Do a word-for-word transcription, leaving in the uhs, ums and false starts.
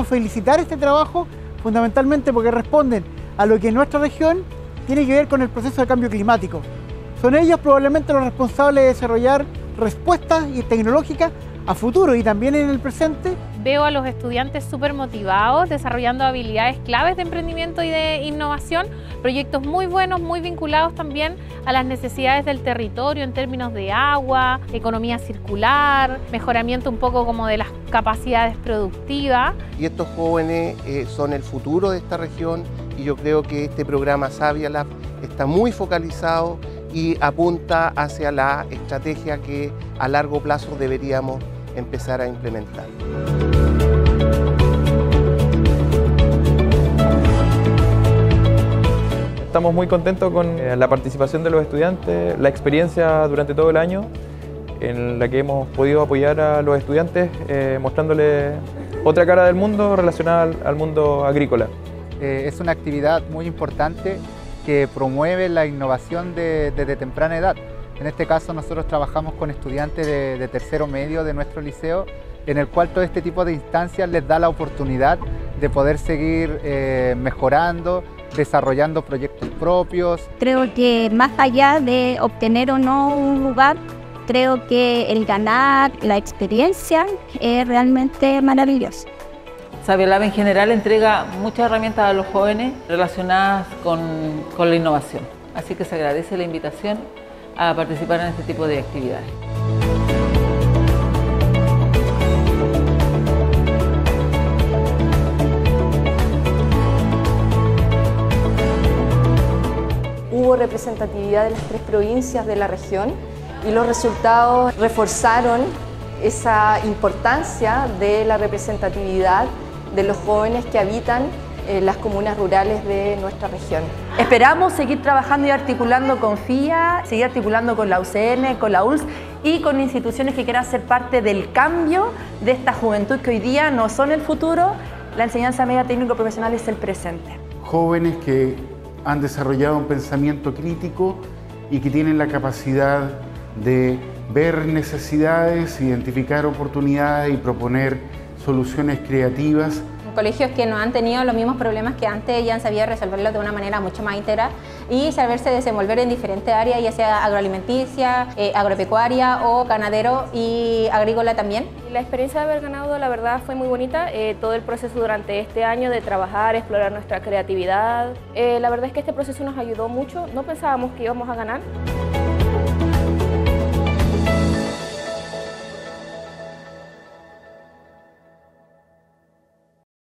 felicitar este trabajo fundamentalmente porque responden a lo que en nuestra región tiene que ver con el proceso de cambio climático. Son ellos probablemente los responsables de desarrollar respuestas tecnológicas a futuro y también en el presente. Veo a los estudiantes súper motivados, desarrollando habilidades claves de emprendimiento y de innovación, proyectos muy buenos, muy vinculados también a las necesidades del territorio en términos de agua, economía circular, mejoramiento un poco como de las capacidades productivas. Y estos jóvenes eh, son el futuro de esta región y yo creo que este programa Savia Lab está muy focalizado y apunta hacia la estrategia que a largo plazo deberíamos empezar a implementar. Estamos muy contentos con la participación de los estudiantes, la experiencia durante todo el año en la que hemos podido apoyar a los estudiantes eh, mostrándoles otra cara del mundo relacionada al, al mundo agrícola. Eh, es una actividad muy importante que promueve la innovación de, desde temprana edad. En este caso nosotros trabajamos con estudiantes de, de tercero medio de nuestro liceo, en el cual todo este tipo de instancias les da la oportunidad de poder seguir eh, mejorando, desarrollando proyectos propios. Creo que más allá de obtener o no un lugar, creo que el ganar, la experiencia es realmente maravilloso. Savia Lab en general entrega muchas herramientas a los jóvenes relacionadas con, con la innovación. Así que se agradece la invitación a participar en este tipo de actividades. Hubo representatividad de las tres provincias de la región y los resultados reforzaron esa importancia de la representatividad de los jóvenes que habitan en las comunas rurales de nuestra región. Esperamos seguir trabajando y articulando con F I A, seguir articulando con la U C N, con la U L S y con instituciones que quieran ser parte del cambio de esta juventud que hoy día no son el futuro. La enseñanza media técnico profesional es el presente. Jóvenes que han desarrollado un pensamiento crítico y que tienen la capacidad de ver necesidades, identificar oportunidades y proponer soluciones creativas. Colegios que no han tenido los mismos problemas que antes y han sabido resolverlos de una manera mucho más integral y saberse desenvolver en diferentes áreas, ya sea agroalimenticia, eh, agropecuaria o ganadero y agrícola también. La experiencia de haber ganado, la verdad, fue muy bonita. Eh, todo el proceso durante este año de trabajar, explorar nuestra creatividad. Eh, la verdad es que este proceso nos ayudó mucho. No pensábamos que íbamos a ganar.